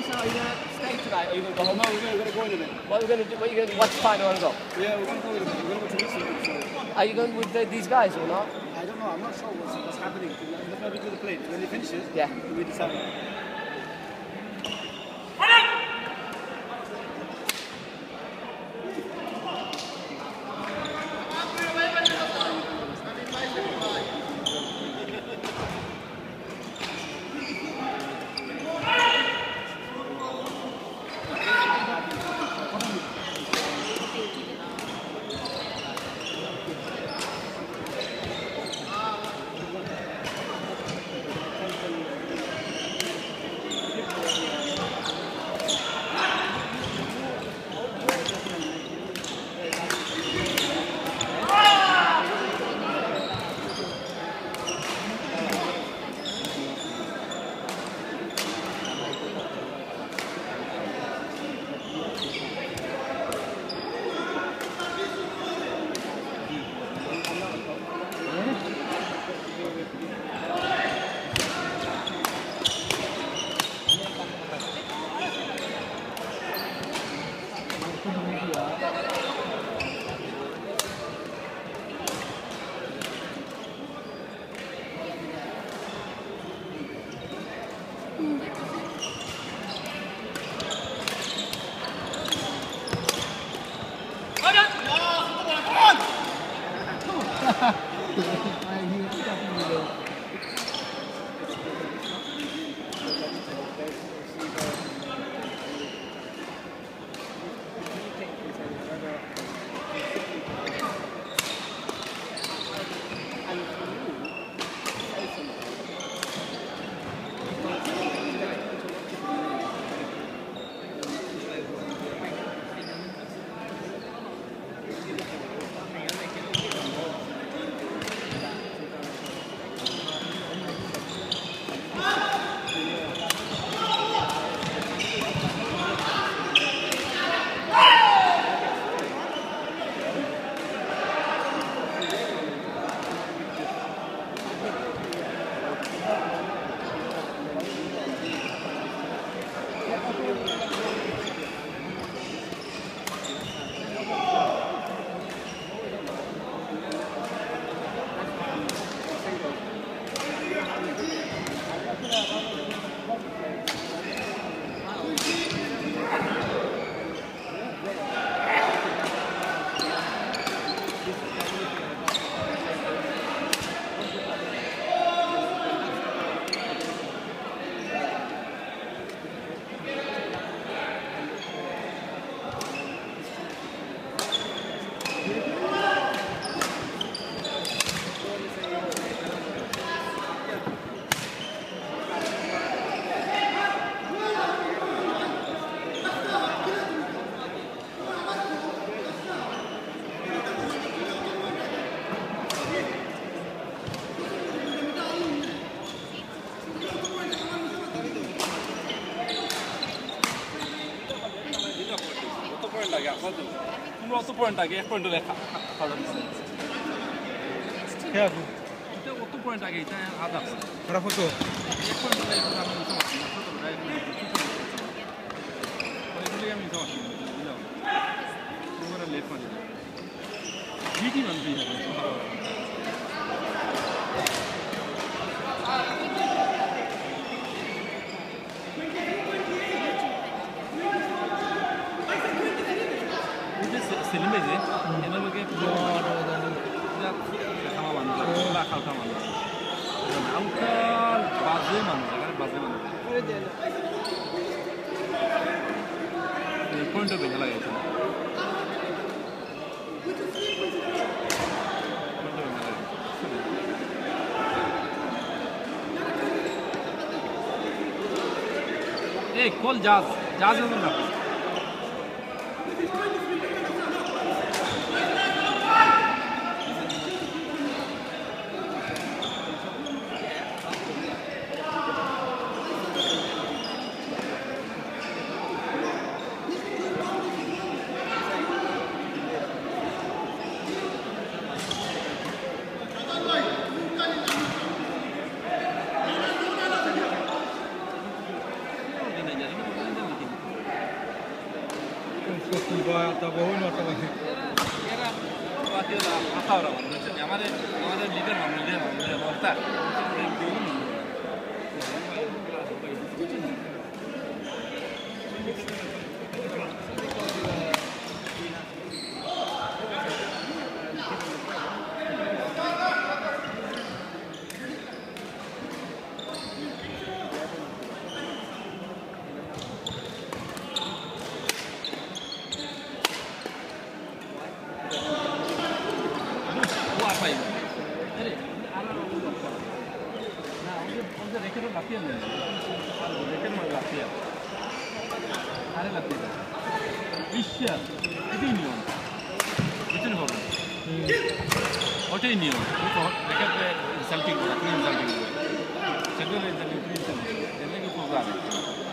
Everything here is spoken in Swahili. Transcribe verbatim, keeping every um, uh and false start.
So are you going to stay tonight or are you going to go home? No, we're going to go in a minute. What are we going to do? What are you going to do? What's the final want to go? Yeah, we're going to go in a minute. We're going to go to Mexico. So. Are you going with the, these guys or not? I don't know. I'm not sure what's, what's happening. Let's maybe do the plane. When he finishes, yeah. we decide. otto point ಆಗಿ ಎಷ್ಟು ಪಾಯಿಂಟ್ ಲೆಕ್ಕ ಹೇಗೆ ಇದು otto point ಆಗಿ ಇದೆ ಆದ ಬರ ಫೋಟೋ ಎಷ್ಟು ಪಾಯಿಂಟ್ ಲೆಕ್ಕ ನಾನು ಫೋಟೋ ರೈಟ್ ಇದು ಏನು ಇದು ಇಲ್ಲ ಓವರ್ ಲೆಫ್ಟ್ ಮಾಡಿದೆ ಜಿಟಿ ಬಂದಿದೆ Selim'de yana bagi ya sama mana lah kalau sama mana angkal bazı mana kan bazı mana point of view lagi eh call jazz jazz itu apa Kopi boy atau bohong atau apa? এরা বাতিও না আশা ওরা বুঝছেন আমাদের আমাদের লিডার মামলা লিডার মামলা বলতা ওটাই নিয়ম রেখে ইনসাল্টিং করা ইনসাল্টিং করে সেগুলো ইনসাল্টিং ইনসাল্টিং এগুলো কি প্রোগ্রাম